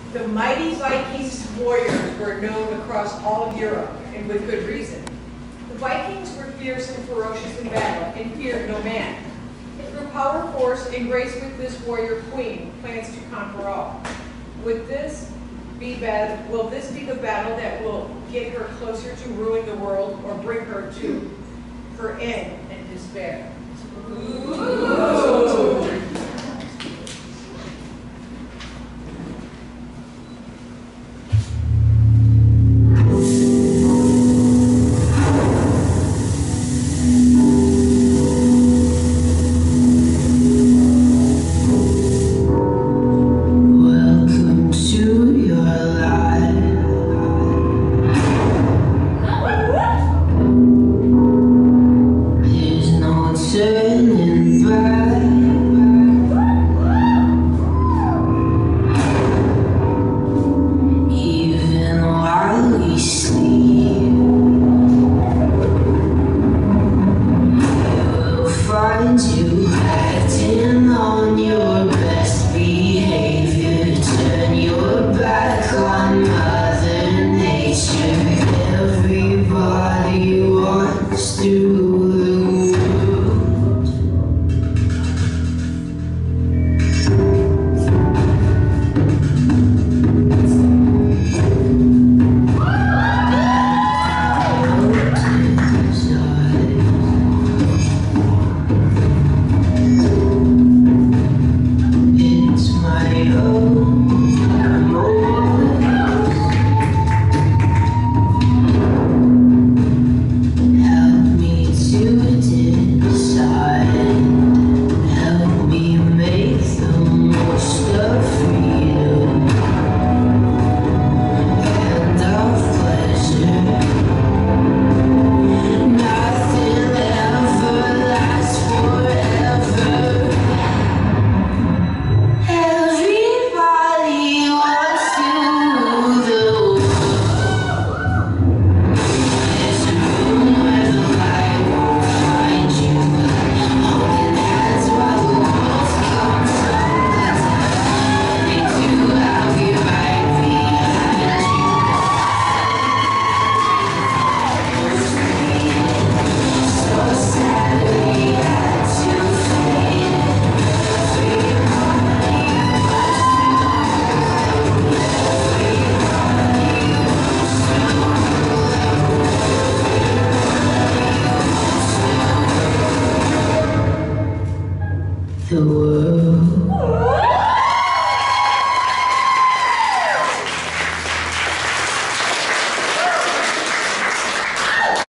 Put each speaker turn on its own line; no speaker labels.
The mighty Vikings warriors were known across all of Europe, and with good reason. The Vikings were fierce and ferocious in battle, and feared no man. Through power, force, and grace with this warrior queen, plans to conquer all. Will this be the battle that will get her closer to ruling the world, or bring her to her end and despair? Ooh.